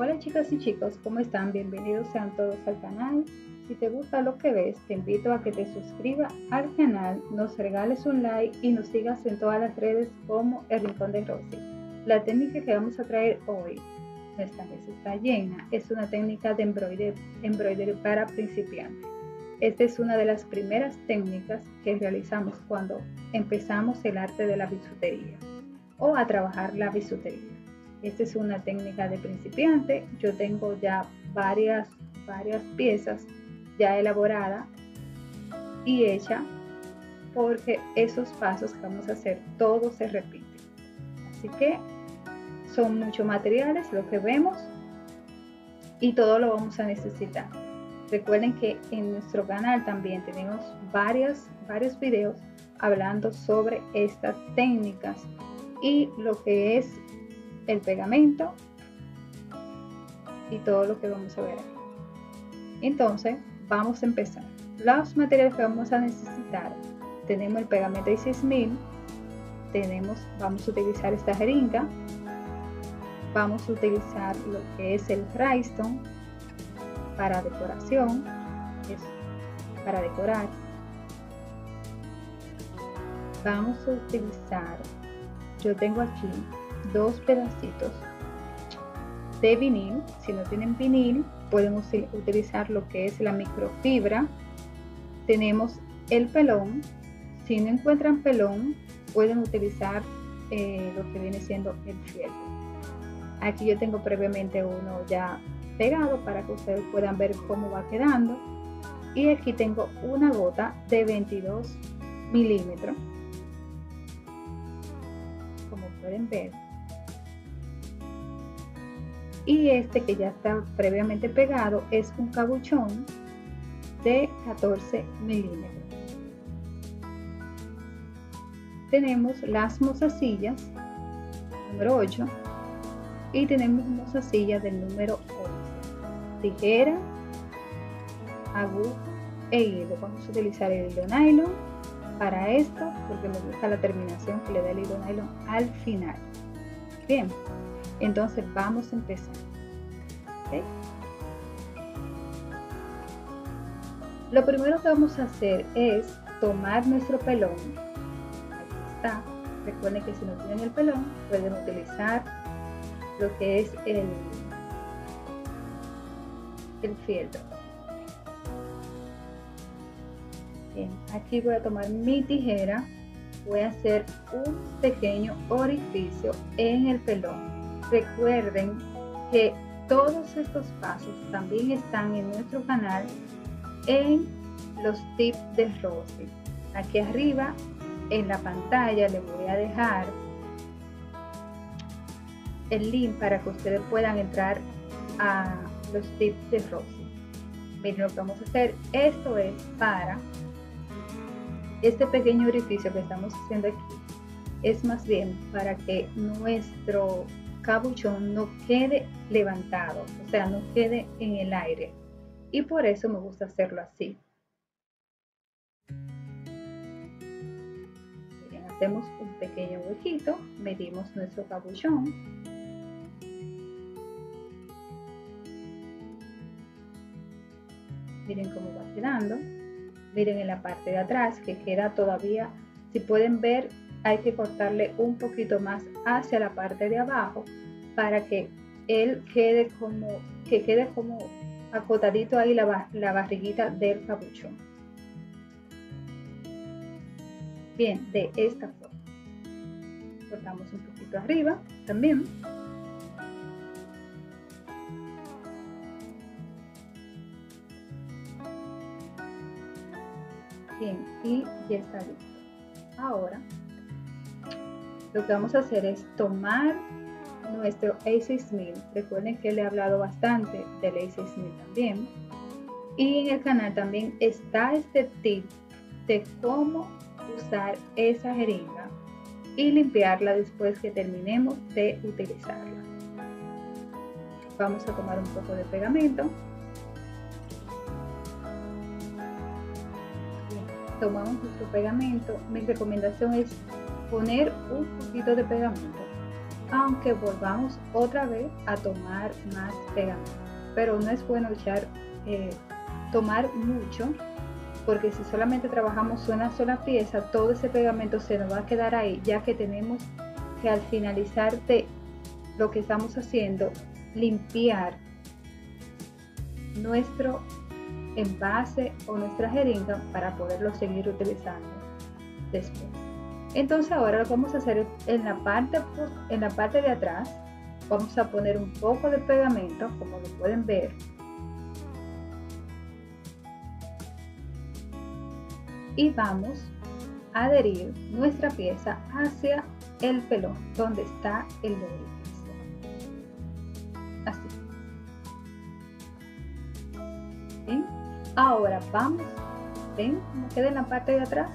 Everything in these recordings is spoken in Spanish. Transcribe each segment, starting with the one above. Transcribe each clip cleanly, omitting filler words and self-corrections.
Hola chicas y chicos, ¿cómo están? Bienvenidos sean todos al canal. Si te gusta lo que ves, te invito a que te suscribas al canal, nos regales un like y nos sigas en todas las redes como El Rincón de Rosy. La técnica que vamos a traer hoy, nuestra mesa está llena, es una técnica de embroidery para principiantes. Esta es una de las primeras técnicas que realizamos cuando empezamos el arte de la bisutería o a trabajar la bisutería. Esta es una técnica de principiante. Yo tengo ya varias piezas ya elaboradas y hechas, porque esos pasos que vamos a hacer todos se repiten. Así que son muchos materiales lo que vemos y todo lo vamos a necesitar. Recuerden que en nuestro canal también tenemos varios videos hablando sobre estas técnicas y lo que es el pegamento y todo lo que vamos a ver aquí. Entonces vamos a empezar. Los materiales que vamos a necesitar: tenemos el pegamento de 6000, vamos a utilizar esta jeringa, vamos a utilizar lo que es el rhinestone para decoración, es para decorar. Vamos a utilizar, yo tengo aquí 2 pedacitos de vinil. Si no tienen vinil, pueden utilizar lo que es la microfibra. Tenemos el pelón. Si no encuentran pelón, pueden utilizar lo que viene siendo el fieltro. Aquí yo tengo previamente uno ya pegado para que ustedes puedan ver cómo va quedando. Y aquí tengo una gota de 22 milímetros, como pueden ver. Y este que ya está previamente pegado es un cabuchón de 14 milímetros. Tenemos las mozasillas número 8 y tenemos mozasilla del número 11, tijera, aguja e hilo. Vamos a utilizar el hilo nylon para esto porque me gusta la terminación que le da el hilo nylon al final. Bien, entonces vamos a empezar. ¿Okay? Lo primero que vamos a hacer es tomar nuestro pelón. Aquí está. Recuerden que si no tienen el pelón, pueden utilizar lo que es el fieltro. Bien, aquí voy a tomar mi tijera, voy a hacer un pequeño orificio en el pelón. Recuerden que todos estos pasos también están en nuestro canal en los tips de Rosy. Aquí arriba en la pantalla les voy a dejar el link para que ustedes puedan entrar a los tips de Rosy. Miren lo que vamos a hacer. Esto es para este pequeño orificio que estamos haciendo aquí, es más bien para que nuestro cabuchón no quede levantado, o sea, no quede en el aire, y por eso me gusta hacerlo así. Miren, hacemos un pequeño huequito, medimos nuestro cabuchón, miren cómo va quedando. Miren en la parte de atrás que queda todavía, si pueden ver, hay que cortarle un poquito más hacia la parte de abajo para que él quede como acotadito ahí la barriguita del cabuchón. Bien, de esta forma. Cortamos un poquito arriba también. Bien, y ya está listo. Ahora lo que vamos a hacer es tomar nuestro A6000. Recuerden que le he hablado bastante del A6000 también, y en el canal también está este tip de cómo usar esa jeringa y limpiarla después que terminemos de utilizarla. Vamos a tomar un poco de pegamento. Tomamos nuestro pegamento. Mi recomendación es poner un poquito de pegamento aunque volvamos otra vez a tomar más pegamento. Pero no es bueno tomar mucho, porque si solamente trabajamos una sola pieza, todo ese pegamento se nos va a quedar ahí, ya que tenemos que al finalizar de lo que estamos haciendo, limpiar nuestro envase o nuestra jeringa para poderlo seguir utilizando después. Entonces ahora lo que vamos a hacer en la parte de atrás, vamos a poner un poco de pegamento, como lo pueden ver. Y vamos a adherir nuestra pieza hacia el pelón donde está el orificio. Así. ¿Sí? Ahora vamos, ¿ven cómo queda en la parte de atrás?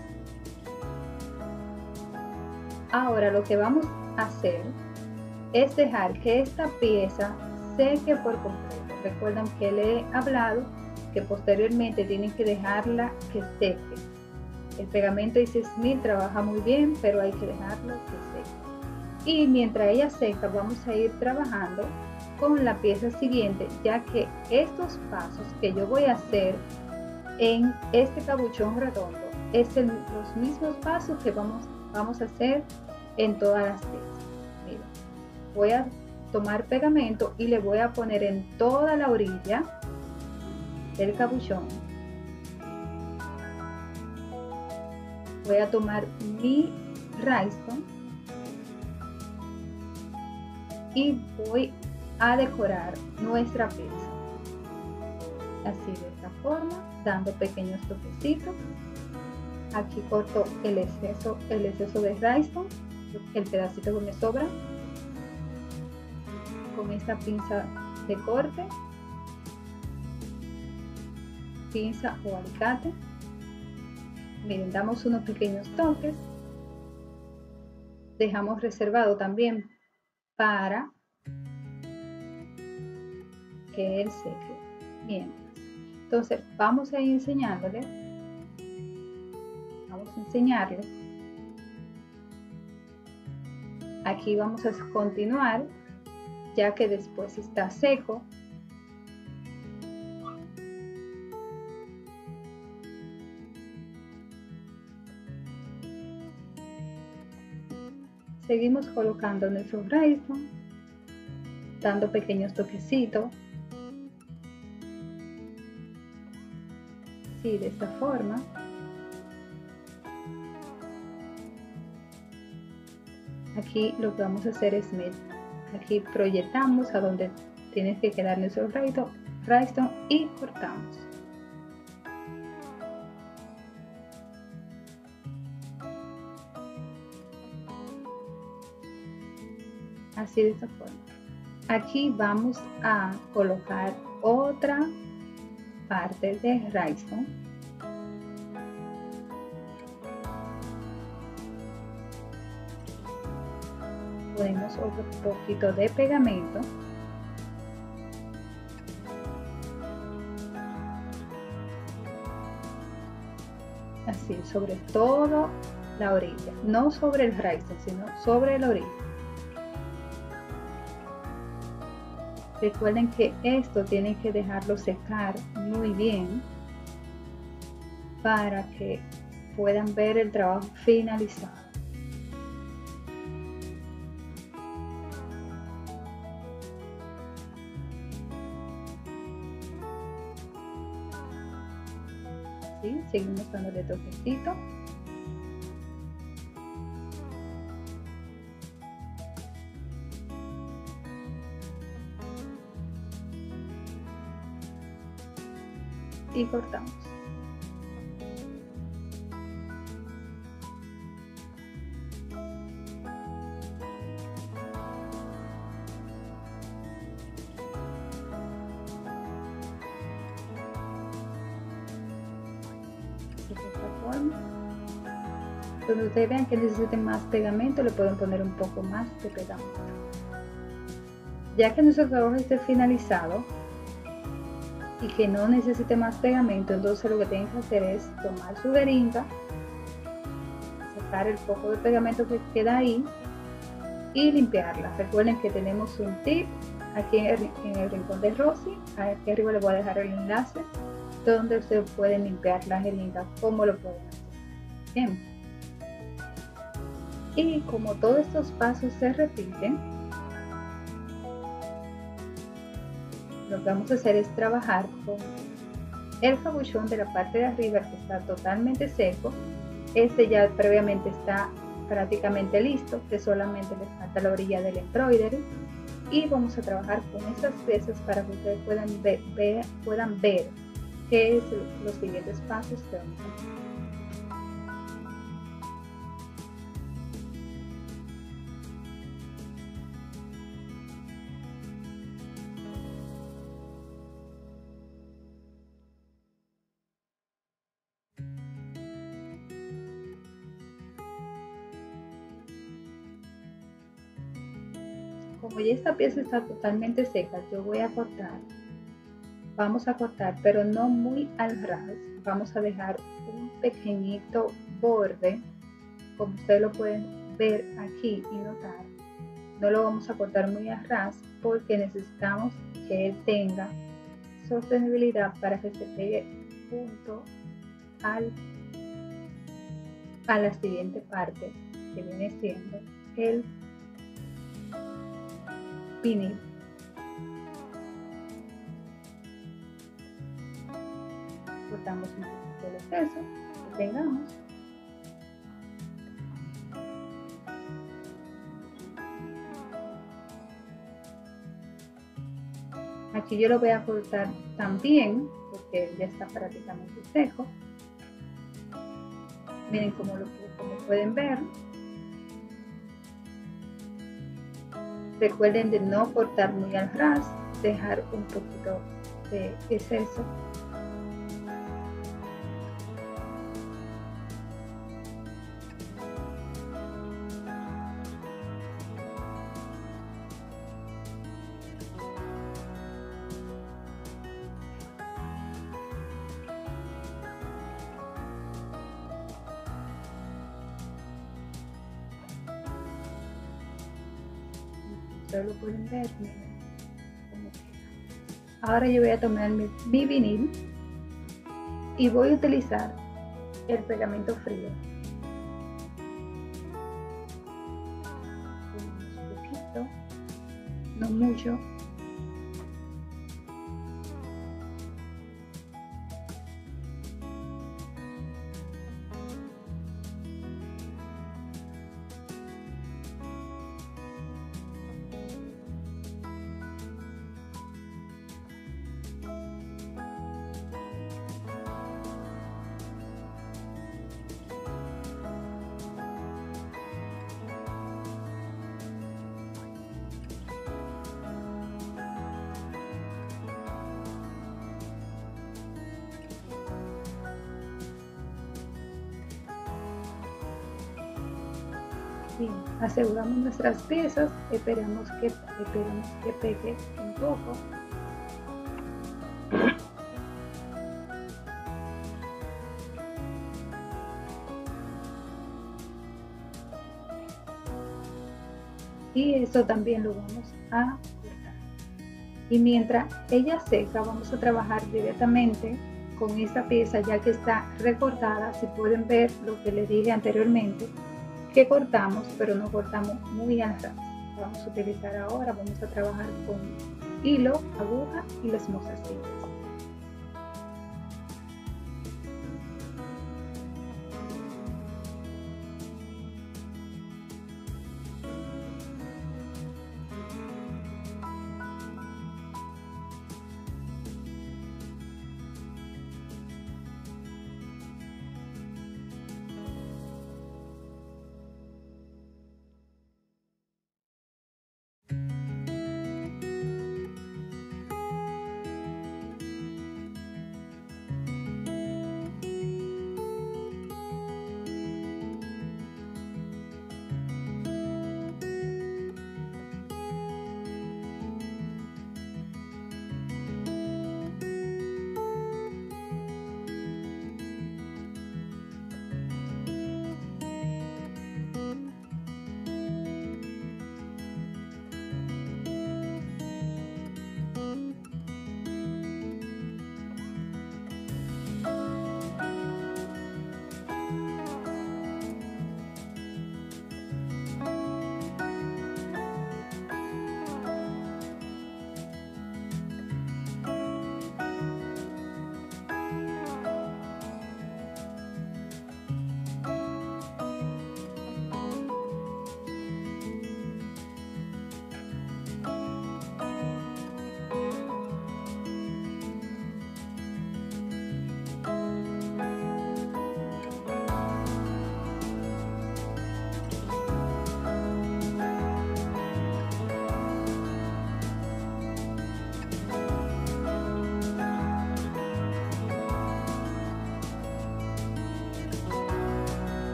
Ahora lo que vamos a hacer es dejar que esta pieza seque por completo. Recuerdan que le he hablado que posteriormente tienen que dejarla que seque. El pegamento Easy Smith trabaja muy bien, pero hay que dejarlo que seque. Y mientras ella seca, vamos a ir trabajando con la pieza siguiente, ya que estos pasos que yo voy a hacer en este capuchón redondo es los mismos pasos que vamos a hacer en todas las piezas. Mira, voy a tomar pegamento y le voy a poner en toda la orilla del capuchón. Voy a tomar mi rhinestone y voy a decorar nuestra pieza así, de esta forma, dando pequeños toquecitos. Aquí corto el exceso de rhinestone, el pedacito que me sobra, con esta pinza de corte, pinza o alicate. Miren, damos unos pequeños toques, dejamos reservado también para que él seque mientras. Entonces vamos a ir enseñándole, aquí vamos a continuar, ya que después está seco. Seguimos colocando nuestro rhinestone, dando pequeños toquecitos. Sí, de esta forma. Aquí lo que vamos a hacer es aquí proyectamos a donde tiene que quedar nuestro rhinestone y cortamos. Así, de esta forma. Aquí vamos a colocar otra parte de rhinestone. Ponemos otro poquito de pegamento. Así, sobre todo la orilla, no sobre el rhinestone, sino sobre la orilla. Recuerden que esto tienen que dejarlo secar muy bien para que puedan ver el trabajo finalizado. ¿Sí? Seguimos dándole toquecito. Y cortamos. De esta forma. Cuando ustedes vean que necesiten más pegamento, le pueden poner un poco más de pegamento. Ya que nuestro trabajo esté finalizado y que no necesite más pegamento, entonces lo que tienen que hacer es tomar su jeringa, sacar el poco de pegamento que queda ahí y limpiarla. Recuerden que tenemos un tip aquí en el rincón de Rosy. Aquí arriba les voy a dejar el enlace donde ustedes pueden limpiar las jeringas, como lo pueden hacer. Bien. Y como todos estos pasos se repiten, lo que vamos a hacer es trabajar con el capuchón de la parte de arriba que está totalmente seco. Este ya previamente está prácticamente listo, que solamente le falta la orilla del embroidery, y vamos a trabajar con esas piezas para que ustedes puedan ver qué es los siguientes pasos que vamos a hacer. Como ya esta pieza está totalmente seca, yo voy a cortar. Vamos a cortar, pero no muy al ras. Vamos a dejar un pequeñito borde, como ustedes lo pueden ver aquí y notar. No lo vamos a cortar muy a ras porque necesitamos que él tenga sostenibilidad para que se pegue junto a la siguiente parte, que viene siendo el vinil. Cortamos un poquito el exceso que tengamos. Aquí yo lo voy a cortar también porque ya está prácticamente seco. Miren como pueden ver. Recuerden de no cortar muy al ras, dejar un poquito de exceso. Ustedes lo pueden ver, miren cómo queda. Ahora yo voy a tomar mi vinil y voy a utilizar el pegamento frío. Un poquito, no mucho. Bien, aseguramos nuestras piezas, esperamos que pegue un poco. Y eso también lo vamos a cortar. Y mientras ella seca, vamos a trabajar directamente con esta pieza ya que está recortada. Si pueden ver lo que les dije anteriormente, que cortamos, pero no cortamos muy al ras. Vamos a utilizar ahora, vamos a trabajar con hilo, aguja y las mostacillas.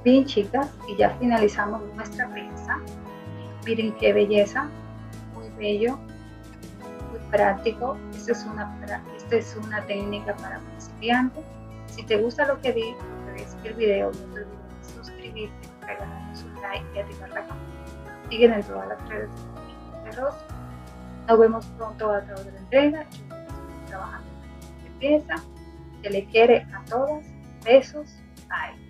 Bien, chicas, y ya finalizamos nuestra pieza. Miren qué belleza, muy bello, muy práctico. Esta es una técnica para principiantes. Si te gusta lo que ves el video, no te olvides de suscribirte, regalarnos un like y activar la campanita. Siguen en todas las redes de Rosa. Nos vemos pronto a otra entrega. Trabajando en esta pieza. Se le quiere a todas. Besos. Bye.